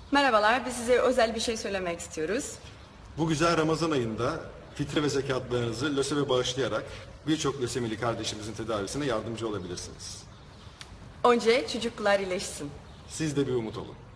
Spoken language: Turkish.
Merhabalar, biz size özel bir şey söylemek istiyoruz. Bu güzel Ramazan ayında fitre ve zekatlarınızı LÖSEV'e bağışlayarak birçok lösemili kardeşimizin tedavisine yardımcı olabilirsiniz. Önce çocuklar iyileşsin. Siz de bir umut olun.